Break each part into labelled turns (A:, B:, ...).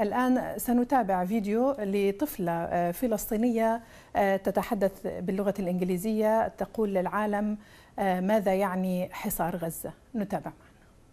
A: الآن سنتابع فيديو لطفلة فلسطينية تتحدث باللغة الإنجليزية تقول للعالم ماذا يعني حصار غزة. نتابع معنا.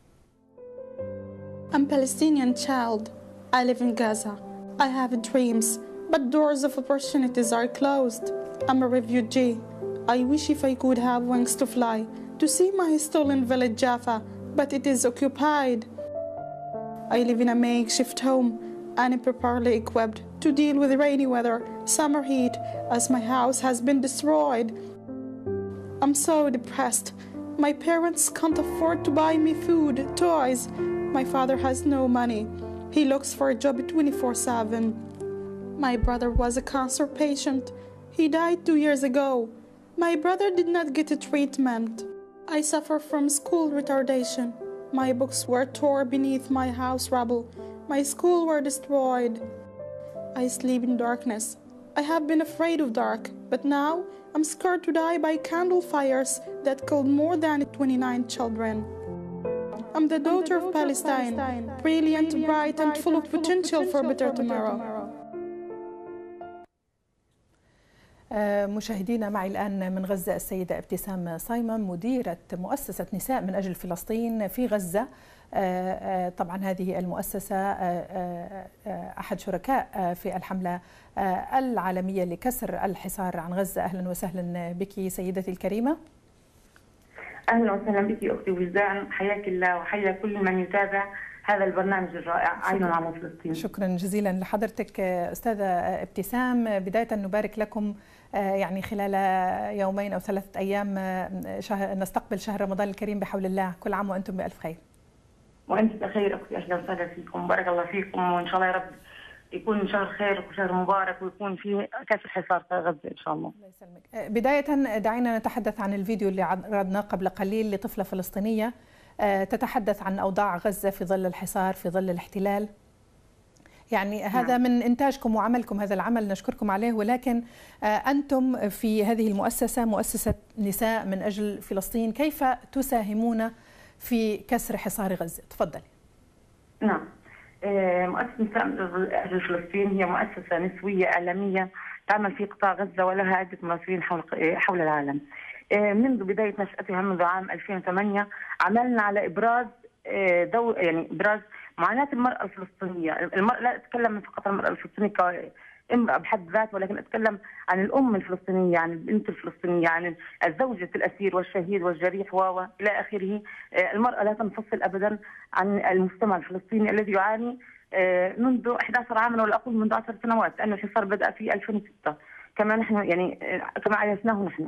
B: I'm a Palestinian child. I live in Gaza. I have dreams, but doors of opportunities are closed. I'm a refugee. I wish if I could have wings to fly, to see my stolen village Jaffa, but it is occupied. I live in a makeshift home, improperly equipped to deal with rainy weather, summer heat, as my house has been destroyed. I'm so depressed. My parents can't afford to buy me food, toys. My father has no money. He looks for a job 24/7. My brother was a cancer patient. He died 2 years ago. My brother did not get a treatment. I suffer from school retardation. My books were torn beneath my house rubble. My school were destroyed. I sleep in darkness. I have been afraid of dark, but now I'm scared to die by candle fires that killed more than 29 children. I'm the daughter of Palestine, brilliant, bright, and full of potential for a better tomorrow.
A: مشاهدينا، معي الآن من غزة السيدة ابتسام صايمة، مديرة مؤسسة نساء من أجل فلسطين في غزة. طبعا هذه المؤسسة أحد شركاء في الحملة العالمية لكسر الحصار عن غزة. أهلا وسهلا بك سيدتي الكريمة.
C: أهلا وسهلا بك أختي وجدان، حياك الله وحيا كل من يتابع هذا البرنامج الرائع عين على فلسطين.
A: شكرا جزيلا لحضرتك أستاذة ابتسام. بداية نبارك لكم يعني خلال يومين أو 3 أيام نستقبل شهر رمضان الكريم بحول الله. كل عام وأنتم بألف خير.
C: وأنت بخير أختي، أهلا وسهلا فيكم، بارك الله فيكم، وإن شاء الله يا رب يكون شهر خير وشهر مبارك ويكون فيه كسر حصار في غزة إن شاء الله.
A: الله يسلمك. بداية دعينا نتحدث عن الفيديو اللي عرضناه قبل قليل لطفلة فلسطينية تتحدث عن أوضاع غزة في ظل الحصار، في ظل الاحتلال. يعني هذا من إنتاجكم وعملكم، هذا العمل نشكركم عليه، ولكن أنتم في هذه المؤسسة، مؤسسة نساء من أجل فلسطين، كيف تساهمون في كسر حصار غزة؟ تفضلي.
C: نعم، مؤسسة نساء من أجل فلسطين هي مؤسسة نسوية إعلامية تعمل في قطاع غزة ولها عدة ممثلين حول العالم. منذ بداية نشأتها منذ عام 2008 عملنا على إبراز إبراز معاناة المرأة الفلسطينية. المرأة لا أتكلم فقط عن المرأة الفلسطينية كامرأة بحد ذات، ولكن أتكلم عن الأم الفلسطينية، عن البنت الفلسطينية، عن الزوجة الأسير والشهيد والجريح إلى آخره. المرأة لا تنفصل أبدا عن المجتمع الفلسطيني الذي يعاني منذ 11 عاما ولا أقول منذ 10 سنوات، لأن الحصار بدأ في 2006 كما نحن كما عرفناه نحن.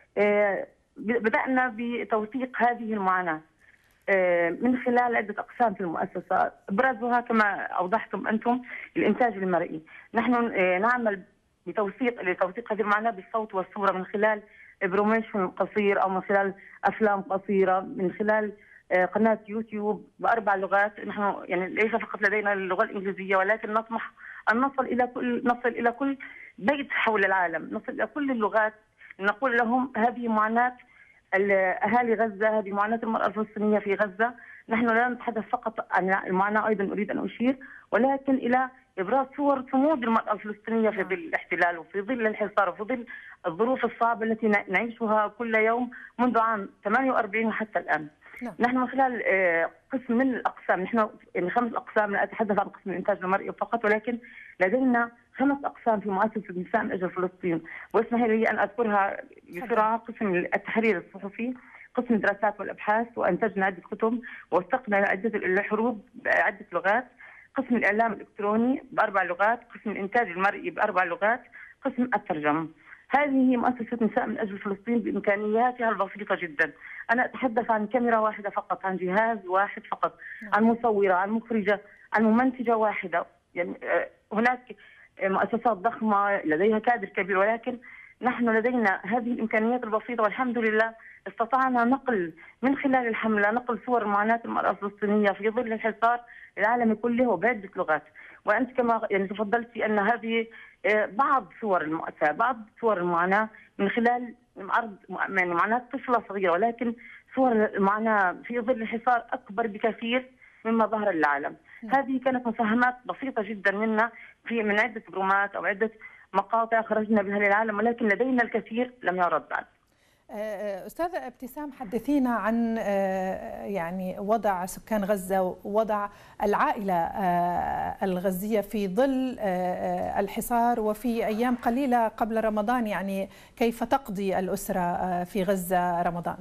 C: بدأنا بتوثيق هذه المعاناة من خلال عدة أقسام في المؤسسة، أبرزها كما أوضحتم أنتم الإنتاج المرئي. نحن نعمل لتوثيق هذه المعاناة بالصوت والصورة من خلال بروموشن قصير أو من خلال أفلام قصيرة، من خلال قناة يوتيوب ب4 لغات. نحن ليس فقط لدينا اللغة الإنجليزية، ولكن نطمح أن نصل إلى كل بيت حول العالم، نصل إلى كل اللغات، نقول لهم هذه معاناة أهالي غزة، هذه معاناة المرأة الفلسطينية في غزة. نحن لا نتحدث فقط عن المعاناة، أيضا أريد أن أشير ولكن إلى إبراز صور صمود المرأة الفلسطينية في ظل الاحتلال وفي ظل الحصار وفي ظل الظروف الصعبة التي نعيشها كل يوم منذ عام 48 وحتى الآن. نحن من خلال قسم من الأقسام، نحن 5 أقسام، لا أتحدث عن قسم الإنتاج المرئي فقط، ولكن لدينا 5 أقسام في مؤسسة نساء من أجل فلسطين، واسمحي لي أن أذكرها بسرعة. قسم التحرير الصحفي، قسم الدراسات والأبحاث، وأنتجنا عدة كتب ووثقنا عدة الحروب بعدة لغات، قسم الإعلام الإلكتروني ب4 لغات، قسم الإنتاج المرئي ب4 لغات، قسم الترجمة. هذه هي مؤسسة نساء من أجل فلسطين بإمكانياتها البسيطة جدا. أنا أتحدث عن كاميرا واحدة فقط، عن جهاز واحد فقط، عن مصورة، عن مخرجة، عن ممنتجة واحدة. هناك مؤسسات ضخمة لديها كادر كبير، ولكن نحن لدينا هذه الإمكانيات البسيطة، والحمد لله استطعنا نقل من خلال الحملة نقل صور معاناة المرأة الفلسطينية في ظل الحصار العالمي كله وبعدة لغات. وأنت كما تفضلتي أن هذه بعض صور المأساة، بعض صور المعاناة من خلال عرض معاناة طفلة صغيرة، ولكن صور المعاناة في ظل الحصار أكبر بكثير مما ظهر للعالم. هذه كانت مساهمات بسيطة جدا منا من عدة برومات أو عدة مقاطع خرجنا بها للعالم، ولكن لدينا الكثير لم يعرض بعد.
A: أستاذة ابتسام، حدثينا عن يعني وضع سكان غزة ووضع العائلة الغزية في ظل الحصار وفي أيام قليلة قبل رمضان، يعني كيف تقضي الأسرة في غزة رمضان؟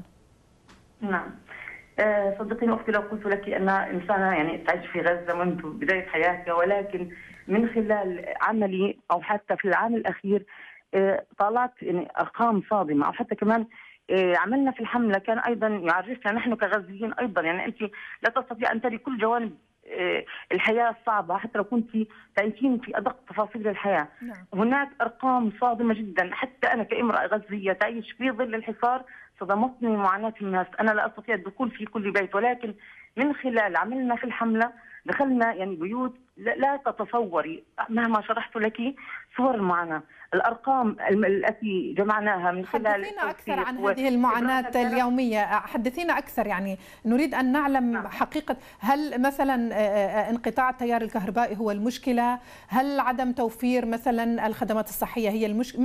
C: نعم، صدقيني أختي لو قلت لك أن إنسانة يعني تعيش في غزة منذ بداية حياتها، ولكن من خلال عملي أو حتى في العام الأخير طالعت يعني أرقام صادمة، أو حتى كمان عملنا في الحملة كان أيضا يعرفنا نحن كغزيين أيضا، يعني أنت لا تستطيع أن تري كل جوانب الحياة الصعبة حتى لو كنت تعيشين في أدق تفاصيل الحياة.
A: نعم.
C: هناك أرقام صادمة جدا، حتى أنا كامرأة غزية تعيش في ظل الحصار صدمتني معاناة الناس. أنا لا أستطيع الدخول في كل بيت، ولكن من خلال عملنا في الحملة دخلنا يعني بيوت لا تتصوري مهما شرحت لك صور المعاناة. الأرقام التي جمعناها من خلال
A: حدثينا أكثر عن هذه المعاناة اليومية، حدثينا أكثر، يعني نريد أن نعلم. نعم. حقيقة هل مثلا انقطاع التيار الكهربائي هو المشكلة؟ هل عدم توفير مثلا الخدمات الصحية هي المشكلة؟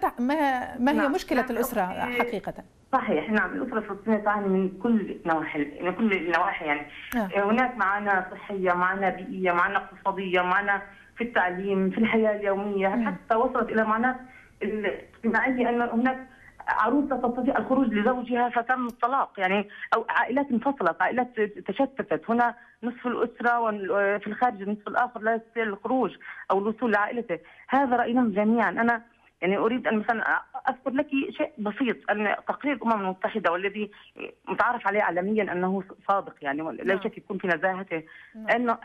A: ما هي مشكلة الأسرة حقيقة؟
C: صحيح، نعم، الأسرة الفلسطينية تعاني من كل النواحي يعني. هناك معاناة صحية، معاناة بيئية، معاناة اقتصادية، معاناة في التعليم، في الحياة اليومية، حتى وصلت إلى معاناة الاجتماعية أن هناك عروسة تستطيع الخروج لزوجها فتم الطلاق، يعني أو عائلات انفصلت، عائلات تشتتت، هنا نصف الأسرة وفي الخارج النصف الآخر لا يستطيع الخروج أو الوصول لعائلته. هذا رأينا جميعا. أنا يعني أريد أن مثلا أذكر لك شيء بسيط، أن تقرير الأمم المتحدة والذي متعارف عليه عالميا أنه صادق، يعني لا شك يكون في نزاهته، أنه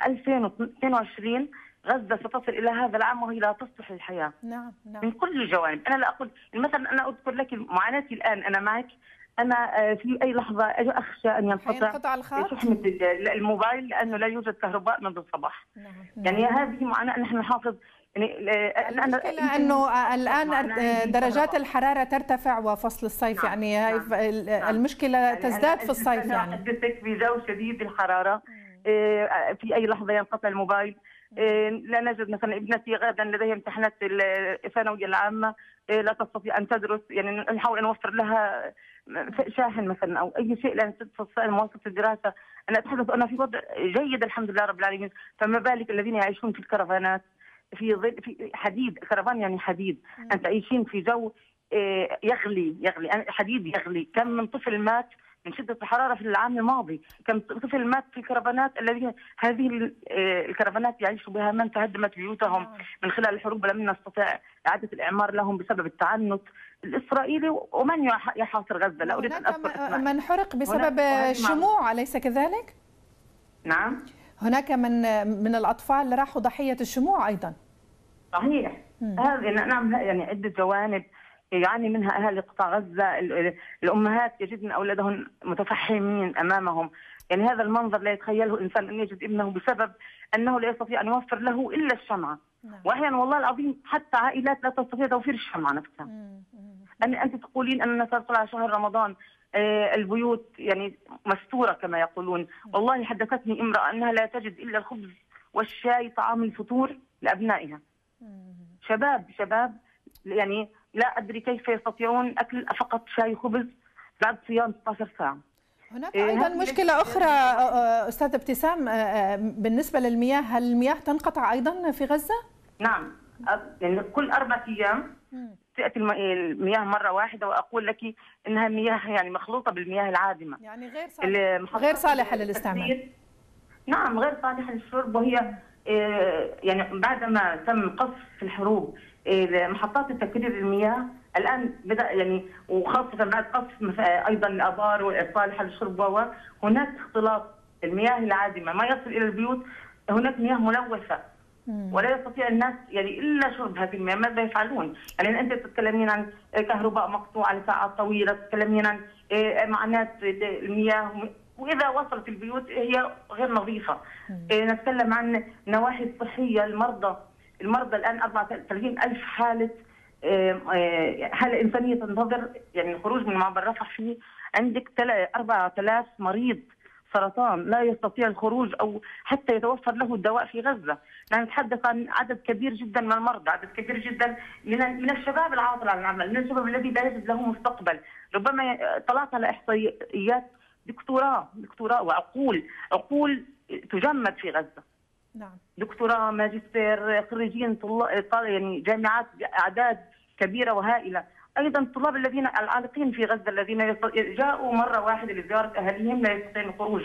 C: 2022 غزة ستصل إلى هذا العام وهي لا تصلح للحياة.
A: نعم.
C: من كل الجوانب. أنا لا أقول مثلا، أنا أذكر لك معاناتي الآن، أنا معك، أنا في أي لحظة أخشى أن ينقطع شحنة الموبايل لأنه لا يوجد كهرباء منذ الصباح.
A: نعم.
C: يعني هذه معاناة نحن نحافظ. يعني
A: المشكلة أنه الآن درجات الحرارة ترتفع وفصل الصيف. نعم. يعني نعم. المشكلة يعني تزداد في الصيف. يعني
C: حدثك في جو شديد الحرارة، في أي لحظة ينقطع الموبايل. لا نجد مثلا ابنتي غدا لديها امتحانات الثانوية العامة، لا تستطيع أن تدرس، يعني نحاول أن نوفر لها شاحن مثلا أو أي شيء لأن تستطيع مواصلة الدراسة. أنا أتحدث أنا في وضع جيد الحمد لله رب العالمين، فما بالك الذين يعيشون في الكرفانات في حديد، كرفان يعني حديد، أن تعيشين في جو يغلي حديد يغلي. كم من طفل مات من شدة الحرارة في العام الماضي، كم طفل مات في الكرفانات الذين هذه الكرفانات يعيش بها من تهدمت بيوتهم من خلال الحروب ولم نستطع إعادة الإعمار لهم بسبب التعنت الإسرائيلي. ومن يحاصر غزة؟ لا أريد أن أذكر
A: من حرق بسبب الشموع، أليس كذلك؟
C: نعم،
B: هناك من الأطفال راحوا ضحية الشموع أيضا.
C: صحيح. هذه نعم، يعني عدة جوانب يعاني منها أهالي قطاع غزة. الأمهات يجدن أولادهن متفحمين أمامهم، يعني هذا المنظر لا يتخيله إنسان أن يجد ابنه بسبب أنه لا يستطيع أن يوفر له إلا الشمعة. وأحيانا والله العظيم حتى عائلات لا تستطيع توفير الشمعة نفسها. أنت تقولين أننا سنطلع شهر رمضان البيوت يعني مستورة كما يقولون. والله حدثتني امرأة أنها لا تجد إلا الخبز والشاي طعام الفطور لأبنائها. شباب يعني لا أدري كيف يستطيعون أكل فقط شاي خبز بعد صيام 16 ساعة.
B: هناك أيضا مشكلة أخرى أستاذ ابتسام بالنسبة للمياه، هل المياه تنقطع أيضا في غزة؟
C: نعم، يعني كل 4 أيام تأتي المياه مرة واحدة، وأقول لك إنها مياه يعني مخلوطة بالمياه العادمة،
B: يعني غير صالحة للاستعمال.
C: نعم، غير صالحة للشرب. وهي يعني بعدما تم قصف في الحروب محطات تكرير المياه الآن بدأ يعني، وخاصة بعد قصف أيضا الآبار والصالحة للشرب، هناك اختلاط المياه العادمة ما يصل إلى البيوت. هناك مياه ملوثة ولا يستطيع الناس يعني إلا شرب هذه المياه. ماذا يفعلون؟ يعني أنت تتكلمين عن كهرباء مقطوعة لساعات طويلة، تتكلمين عن معاناة المياه، وإذا وصلت البيوت هي غير نظيفة. نتكلم عن النواحي الصحية. المرضى الآن 34,000 حالة إنسانية تنتظر يعني الخروج من معبر رفح. فيه عندك 4000 مريض سرطان لا يستطيع الخروج أو حتى يتوفر له الدواء في غزة. نحن نتحدث عن عدد كبير جدا من المرضى، عدد كبير جدا من الشباب العاطل عن العمل، من الشباب الذي لا يجد له مستقبل. ربما طلعت على إحصائيات دكتوراه وعقول تجمد في غزة.
A: نعم.
C: دكتوراه، ماجستير، خريجين يعني جامعات بأعداد كبيرة وهائلة. أيضا الطلاب الذين العالقين في غزة الذين جاءوا مرة واحدة لزيارة أهاليهم لا يستطيعون الخروج.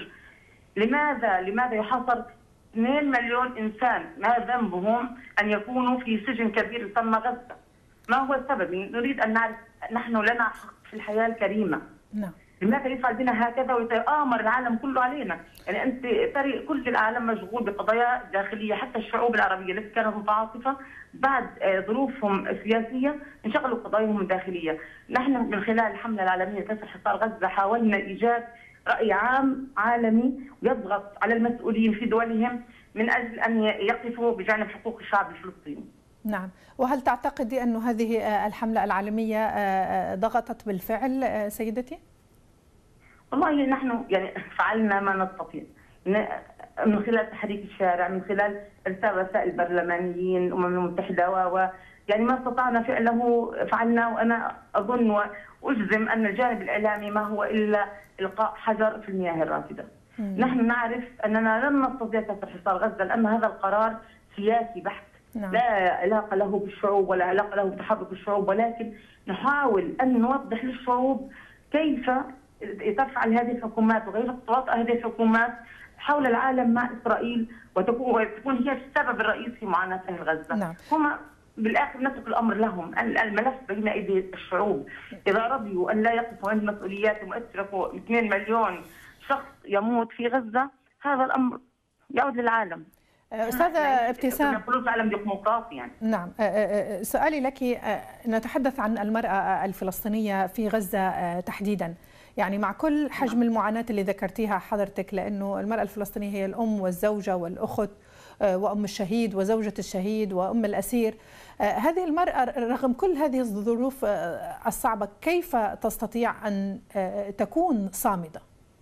C: لماذا يحاصر 2 مليون إنسان؟ ما ذنبهم أن يكونوا في سجن كبير يسمى غزة؟ ما هو السبب؟ نريد أن نعرف. نحن لنا حق في الحياة الكريمة.
A: نعم.
C: لماذا يفعل بنا هكذا ويتآمر العالم كله علينا؟ يعني أنت ترى كل العالم مشغول بقضايا داخلية، حتى الشعوب العربية التي كانت متعاطفة بعد ظروفهم السياسية انشغلوا قضاياهم الداخلية. نحن من خلال الحملة العالمية كسر حصار غزة حاولنا إيجاد رأي عام عالمي يضغط على المسؤولين في دولهم من أجل أن يقفوا بجانب حقوق الشعب الفلسطيني.
A: نعم. وهل تعتقدي أن هذه الحملة العالمية ضغطت بالفعل سيدتي؟
C: والله نحن يعني فعلنا ما نستطيع من خلال تحريك الشارع، من خلال ارسال رسائل برلمانيين الامم المتحده يعني ما استطعنا فعله فعلنا. وانا اظن واجزم ان الجانب الاعلامي ما هو الا القاء حجر في المياه الراكده. نحن نعرف اننا لن نستطيع كسر حصار غزه لان هذا القرار سياسي بحت.
A: نعم.
C: لا علاقه له بالشعوب ولا علاقه له بتحرك الشعوب، ولكن نحاول ان نوضح للشعوب كيف تفعل هذه الحكومات وكيف تتواطأ هذه الحكومات حول العالم مع إسرائيل وتكون هي السبب الرئيسي في معاناة أهل غزة.
A: نعم.
C: هم بالآخر نترك الأمر لهم، الملف بين أيدي الشعوب. إذا رضيوا أن لا يقفوا عند مسؤولياتهم ويتركوا 2 مليون شخص يموت في غزة، هذا الأمر يعود للعالم.
A: أستاذة ابتسام،
C: يقولون عالم ديمقراطي يعني.
A: نعم. سؤالي لك، نتحدث عن المرأة الفلسطينية في غزة تحديدا، يعني مع كل حجم المعاناة اللي ذكرتيها حضرتك، لأنه المرأة الفلسطينية هي الأم والزوجة والأخت وأم الشهيد وزوجة الشهيد وأم الأسير. هذه المرأة رغم كل هذه الظروف الصعبة كيف تستطيع أن تكون صامدة؟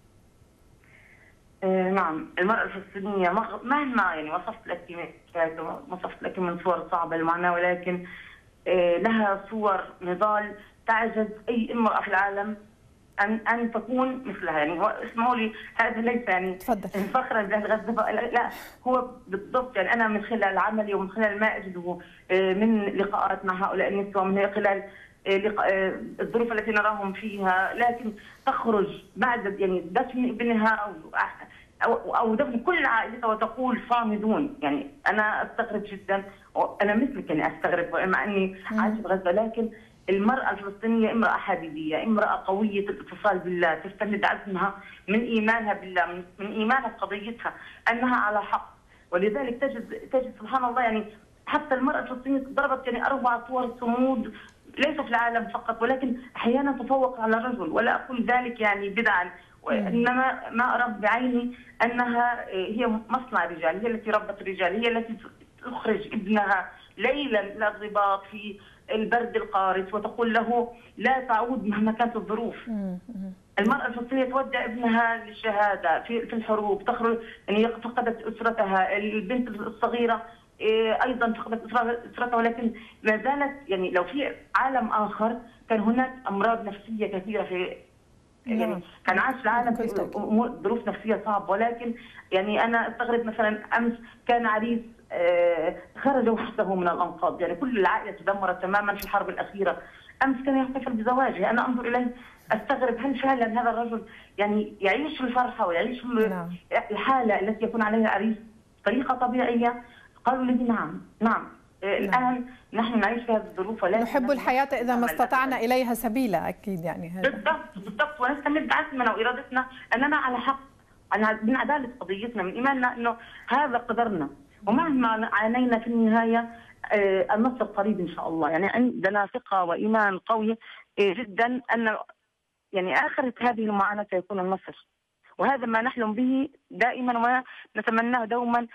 C: نعم، المرأة الفلسطينية مهما يعني وصفت لك من صور صعبة المعاناة، ولكن لها صور نضال تعجز أي امرأة في العالم أن تكون مثلها. يعني اسمعوا لي، هذا ليس يعني فخرا لغزة، لا، هو بالضبط. يعني أنا من خلال عملي ومن خلال ما أجده من لقاءات مع هؤلاء النساء ومن خلال الظروف التي نراهم فيها، لكن تخرج بعد يعني دفن ابنها أو دفن كل عائلتها وتقول صامدون. يعني أنا أستغرب جدا، أنا مثلك يعني أستغرب مع أني عايشة في غزة، لكن المرأة الفلسطينية امرأة حديدية، امرأة قوية الاتصال بالله، تستمد عزمها من إيمانها بالله، من إيمانها بقضيتها أنها على حق. ولذلك تجد سبحان الله يعني حتى المرأة الفلسطينية ضربت يعني 4 صور صمود ليس في العالم فقط، ولكن أحيانا تفوق على الرجل. ولا أقول ذلك يعني بدعا، وإنما ما أرى بعيني أنها هي مصنع رجال، هي التي ربت الرجال، هي التي تخرج ابنها ليلا إلى الرباط في البرد القارس وتقول له لا تعود مهما كانت الظروف. المرأة الفلسطينية تودع ابنها للشهادة في الحروب، تخرج يعني فقدت أسرتها، البنت الصغيرة أيضا فقدت أسرتها، ولكن ما زالت يعني لو في عالم آخر كان هناك أمراض نفسية كثيرة في يعني كان عاش العالم في ظروف نفسية صعبة. ولكن يعني أنا أستغرب مثلا أمس كان عريس خرج وحده من الأنقاض، يعني كل العائلة تدمرت تماما في الحرب الأخيرة. أمس كان يحتفل بزواجه، أنا أنظر إليه أستغرب هل فعلا هذا الرجل يعني يعيش الفرحة ويعيش الحالة التي يكون عليها العريس بطريقة طبيعية؟ قالوا لي نعم. الآن نحن نعيش في هذه الظروف، ولكن
A: نحب الحياة إذا ما استطعنا إليها سبيلا. أكيد يعني هذا
C: بالضبط، ونستمد عزمنا وإرادتنا أننا على حق، من عدالة قضيتنا، من إيماننا أنه هذا قدرنا، ومهما عانينا في النهاية النصر قريب إن شاء الله. يعني عندنا ثقة وإيمان قوي جدا أن يعني آخرة هذه المعاناة سيكون النصر، وهذا ما نحلم به دائما ونتمناه دوما،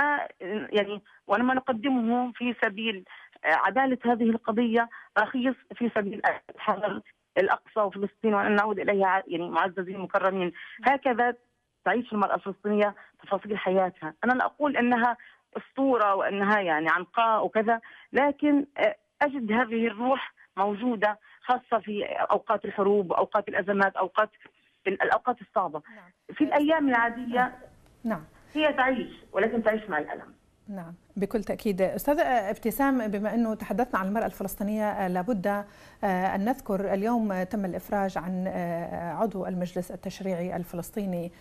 C: ولما نقدمه في سبيل عدالة هذه القضية رخيص في سبيل حرر الأقصى وفلسطين وأن نعود إليها يعني معززين مكرمين. هكذا تعيش المرأة الفلسطينية تفاصيل حياتها. أنا لا أقول أنها أسطورة وأنها يعني عنقاء وكذا، لكن أجد هذه الروح موجودة، خاصة في أوقات الحروب وأوقات الأزمات، الأوقات الصعبة. في الأيام العادية هي تعيش، ولكن تعيش مع الألم.
A: نعم بكل تأكيد. أستاذة ابتسام، بما أنه تحدثنا عن المرأة الفلسطينية، لابد أن نذكر اليوم تم الإفراج عن عضو المجلس التشريعي الفلسطيني،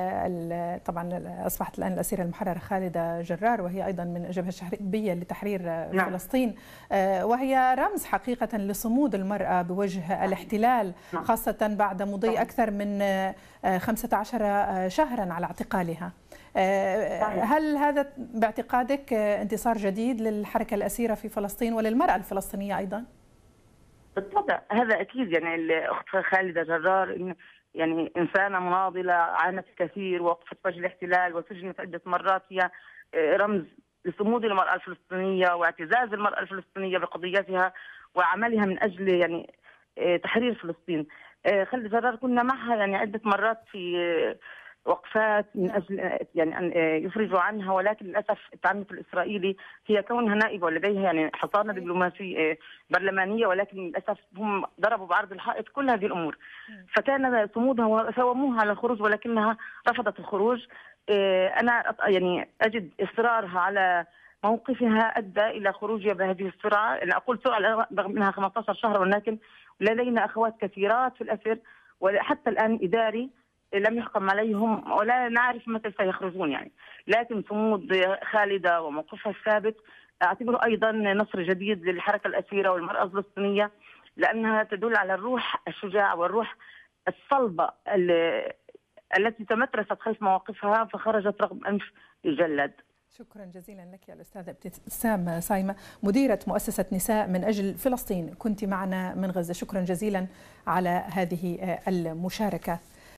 A: طبعا أصبحت الآن الأسيرة المحررة خالدة جرار، وهي أيضا من الجبهة الشعبية لتحرير فلسطين، وهي رمز حقيقة لصمود المرأة بوجه الاحتلال، خاصة بعد مضي أكثر من 15 شهرا على اعتقالها. هل هذا باعتقادك انتصار جديد للحركة الأسيرة في فلسطين وللمرأة الفلسطينية أيضا؟
C: بالطبع هذا أكيد. يعني الأخت خالدة جرار يعني إنسانة مناضلة، عانت كثير، وقفت وجه الاحتلال وسجنت عدة مرات. هي رمز لصمود المرأة الفلسطينية واعتزاز المرأة الفلسطينية بقضيتها وعملها من أجل يعني تحرير فلسطين. خالدة جرار كنا معها يعني عدة مرات في وقفات من أجل يعني أن يفرجوا عنها، ولكن للأسف التعنت الإسرائيلي، هي كونها نائبة ولديها يعني حصانة دبلوماسية برلمانية، ولكن للأسف هم ضربوا بعرض الحائط كل هذه الأمور. فكان صمودها وساوموها على الخروج، ولكنها رفضت الخروج. أنا يعني أجد إصرارها على موقفها أدى إلى خروجها بهذه السرعة. أنا أقول سرعة رغم أنها 15 شهر، ولكن لدينا أخوات كثيرات في الأسر، وحتى الآن إداري لم يحكم عليهم ولا نعرف متى سيخرجون يعني. لكن صمود خالدة وموقفها الثابت أعتبره أيضا نصر جديد للحركة الأسيرة والمرأة الفلسطينية، لأنها تدل على الروح الشجاع والروح الصلبة التي تمترست خلف مواقفها فخرجت رغم أنف الجلاد.
A: شكرا جزيلا لك يا الأستاذة ابتسام صايمة، مديرة مؤسسة نساء من أجل فلسطين، كنت معنا من غزة. شكرا جزيلا على هذه المشاركة.